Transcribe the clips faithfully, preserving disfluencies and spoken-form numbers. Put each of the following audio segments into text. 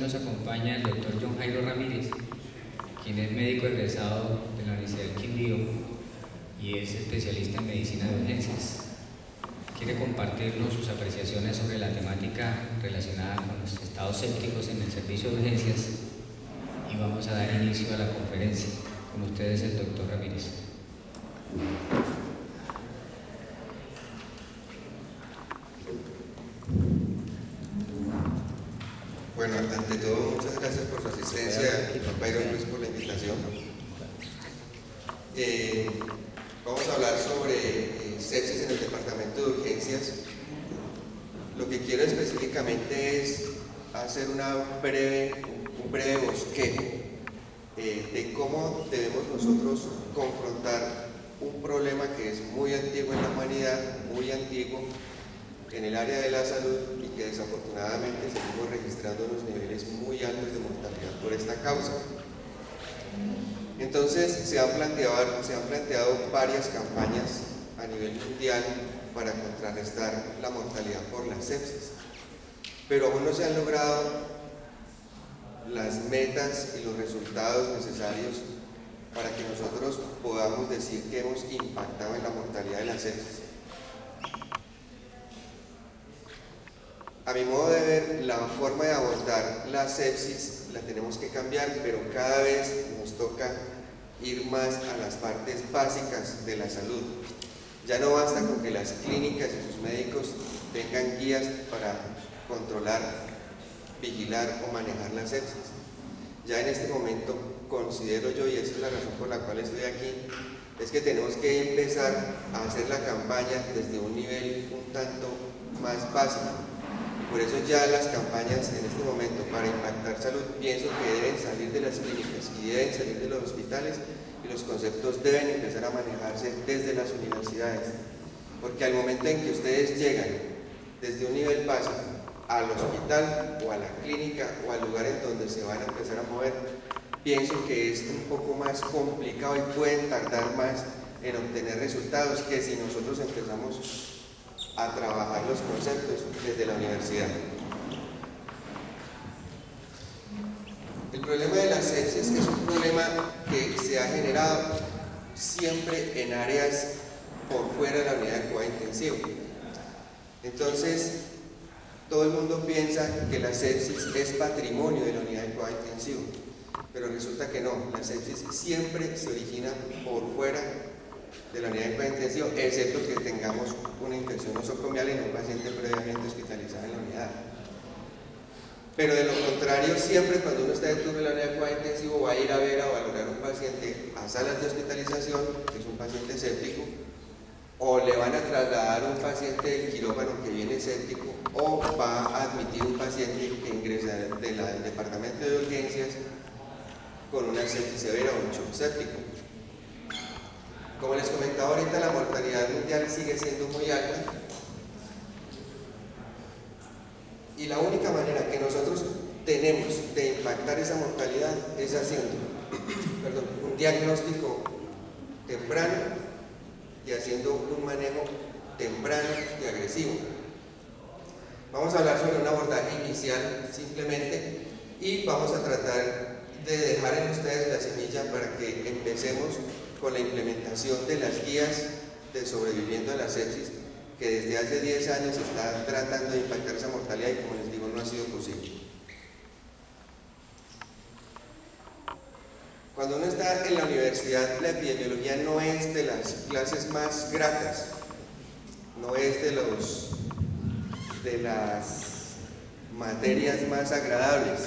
nos acompaña el doctor John Jairo Ramírez, quien es médico egresado de la Universidad del Quindío y es especialista en medicina de urgencias. Quiere compartirnos sus apreciaciones sobre la temática relacionada con los estados sépticos en el servicio de urgencias y vamos a dar inicio a la conferencia. Con ustedes el doctor Ramírez. Bueno, ante todo, muchas gracias por su asistencia, Juan Jairo Luis, por la invitación. Eh, vamos a hablar sobre eh, sepsis en el departamento de urgencias. Lo que quiero específicamente es hacer una breve, un breve bosquejo eh, de cómo debemos nosotros confrontar un problema que es muy antiguo en la humanidad, muy antiguo en el área de la salud y que desafortunadamente seguimos registrando unos niveles muy altos de mortalidad por esta causa. Entonces se han planteado, se han planteado varias campañas a nivel mundial para contrarrestar la mortalidad por la sepsis, pero aún no se han logrado las metas y los resultados necesarios para que nosotros podamos decir que hemos impactado en la mortalidad de la sepsis. A mi modo de ver, la forma de abordar la sepsis la tenemos que cambiar, pero cada vez nos toca ir más a las partes básicas de la salud. Ya no basta con que las clínicas y sus médicos tengan guías para controlar, vigilar o manejar la sepsis. Ya en este momento considero yo, y esa es la razón por la cual estoy aquí, es que tenemos que empezar a hacer la campaña desde un nivel un tanto más básico. Por eso ya las campañas en este momento para impactar salud pienso que deben salir de las clínicas y deben salir de los hospitales, y los conceptos deben empezar a manejarse desde las universidades, porque al momento en que ustedes llegan desde un nivel básico al hospital o a la clínica o al lugar en donde se van a empezar a mover, pienso que es un poco más complicado y pueden tardar más en obtener resultados que si nosotros empezamos a trabajar los conceptos desde la universidad. El problema de la sepsis es un problema que se ha generado siempre en áreas por fuera de la unidad de cuidado intensivo. Entonces, todo el mundo piensa que la sepsis es patrimonio de la unidad de cuidado intensivo, pero resulta que no. La sepsis siempre se origina por fuera de la unidad de cuidado intensivo, excepto que tengamos una infección nosocomial en un paciente previamente hospitalizado en la unidad. Pero de lo contrario, siempre cuando uno está de turno en la unidad de cuidado intensivo va a ir a ver, a valorar un paciente a salas de hospitalización, que es un paciente séptico, o le van a trasladar un paciente del quirófano que viene séptico, o va a admitir un paciente que ingresa de la, del departamento de urgencias con una sepsis severa o un shock séptico. Como les comentaba ahorita, la mortalidad mundial sigue siendo muy alta y la única manera que nosotros tenemos de impactar esa mortalidad es haciendo perdón, un diagnóstico temprano y haciendo un manejo temprano y agresivo. Vamos a hablar sobre un abordaje inicial simplemente y vamos a tratar de dejar en ustedes la semilla para que empecemos con la implementación de las guías de sobreviviendo a la sepsis, que desde hace diez años está tratando de impactar esa mortalidad y, como les digo, no ha sido posible. Cuando uno está en la universidad, la epidemiología no es de las clases más gratas, no es de, los, de las materias más agradables.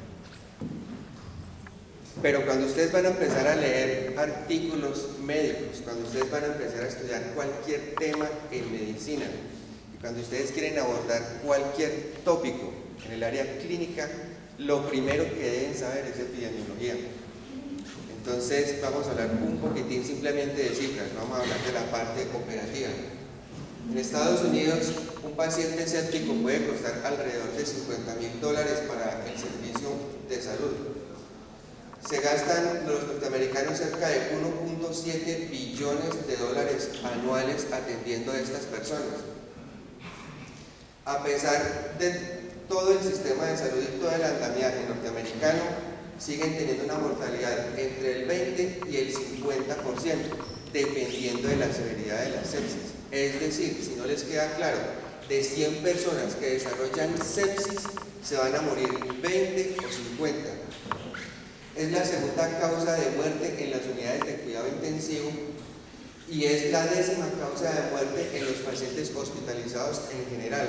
Pero cuando ustedes van a empezar a leer artículos médicos, cuando ustedes van a empezar a estudiar cualquier tema en medicina, y cuando ustedes quieren abordar cualquier tópico en el área clínica, lo primero que deben saber es epidemiología. Entonces vamos a hablar un poquitín simplemente de cifras, vamos a hablar de la parte operativa. En Estados Unidos, un paciente séptico puede costar alrededor de cincuenta mil dólares para el servicio de salud. Se gastan los norteamericanos cerca de uno punto siete billones de dólares anuales atendiendo a estas personas. A pesar de todo el sistema de salud y todo el andamiaje norteamericano siguen teniendo una mortalidad entre el veinte y el cincuenta por ciento, dependiendo de la severidad de la sepsis. Es decir, si no les queda claro, de cien personas que desarrollan sepsis, se van a morir veinte o cincuenta. Es la segunda causa de muerte en las unidades de cuidado intensivo y es la décima causa de muerte en los pacientes hospitalizados en general.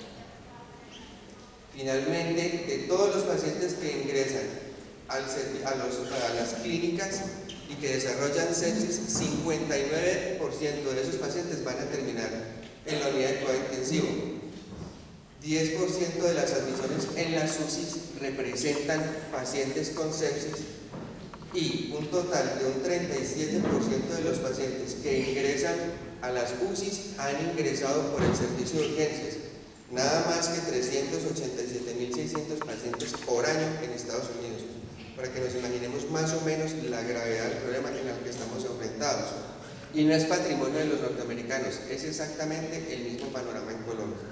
Finalmente, de todos los pacientes que ingresan al, a, los, a las clínicas y que desarrollan sepsis, cincuenta y nueve por ciento de esos pacientes van a terminar en la unidad de cuidado intensivo. diez por ciento de las admisiones en las U C I representan pacientes con sepsis y un total de un treinta y siete por ciento de los pacientes que ingresan a las U C I han ingresado por el servicio de urgencias, nada más que trescientos ochenta y siete mil seiscientos pacientes por año en Estados Unidos, para que nos imaginemos más o menos la gravedad del problema en el que estamos enfrentados. Y no es patrimonio de los norteamericanos, es exactamente el mismo panorama en Colombia.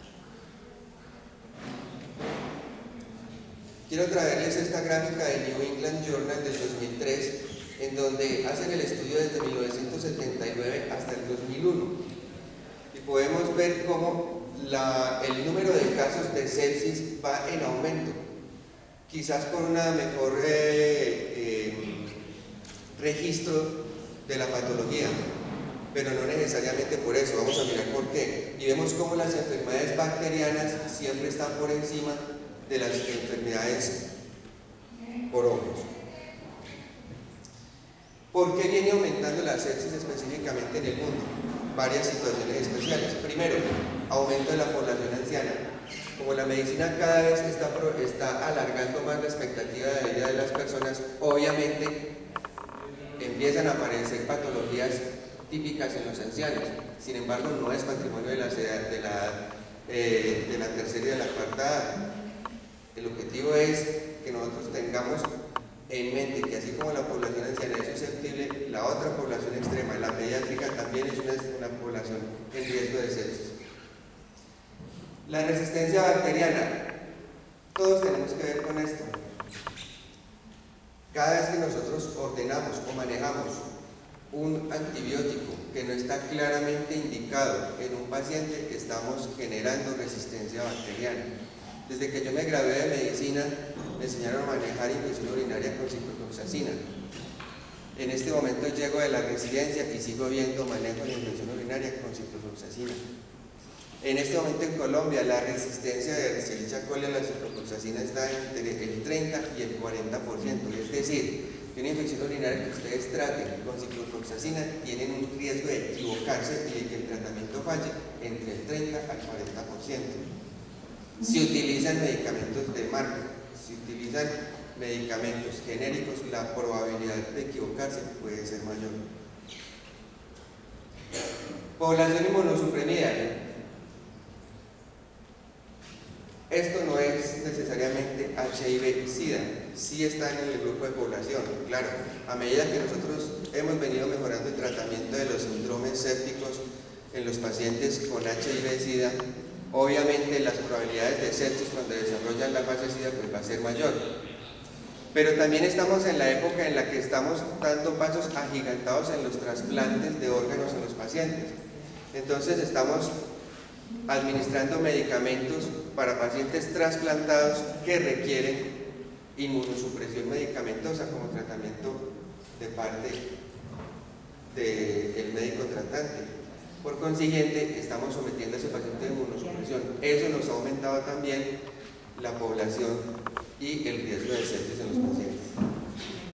Quiero traerles esta gráfica de New England Journal del dos mil tres, en donde hacen el estudio desde mil novecientos setenta y nueve hasta el dos mil uno. Y podemos ver cómo la, el número de casos de sepsis va en aumento, quizás por un mejor eh, eh, registro de la patología, pero no necesariamente por eso. Vamos a mirar por qué. Y vemos cómo las enfermedades bacterianas siempre están por encima de las enfermedades por hongos. ¿Por qué viene aumentando la sepsis específicamente en el mundo? Varias situaciones especiales. Primero, aumento de la población anciana. Como la medicina cada vez está, está alargando más la expectativa de vida de las personas, obviamente empiezan a aparecer patologías típicas en los ancianos. Sin embargo, no es patrimonio de la, de la, eh, de la tercera y de la cuarta edad. El objetivo es que nosotros tengamos en mente que así como la población anciana es susceptible, la otra población extrema, la pediátrica, también es una, una población en riesgo de sepsis. La resistencia bacteriana, todos tenemos que ver con esto. Cada vez que nosotros ordenamos o manejamos un antibiótico que no está claramente indicado en un paciente, estamos generando resistencia bacteriana. Desde que yo me gradué de medicina, me enseñaron a manejar infección urinaria con ciprofloxacina. En este momento llego de la residencia y sigo viendo manejo de infección urinaria con ciprofloxacina. En este momento en Colombia, la resistencia de Escherichia coli a la ciprofloxacina está entre el treinta y el cuarenta por ciento. Es decir, que una infección urinaria que ustedes traten con ciprofloxacina tienen un riesgo de equivocarse y de que el tratamiento falle entre el treinta al cuarenta por ciento. Si utilizan medicamentos de marca, si utilizan medicamentos genéricos, la probabilidad de equivocarse puede ser mayor. Población inmunosuprimida. Esto no es necesariamente H I V SIDA, sí está en el grupo de población. Claro, a medida que nosotros hemos venido mejorando el tratamiento de los síndromes sépticos en los pacientes con H I V SIDA, obviamente las probabilidades de sepsis cuando desarrollan la fase SIDA pues va a ser mayor. Pero también estamos en la época en la que estamos dando pasos agigantados en los trasplantes de órganos en los pacientes. Entonces estamos administrando medicamentos para pacientes trasplantados que requieren inmunosupresión medicamentosa como tratamiento de parte del médico tratante. Por consiguiente, estamos sometiendo a ese paciente a inmunosupresión. Eso nos ha aumentado también la población y el riesgo de sepsis en los pacientes.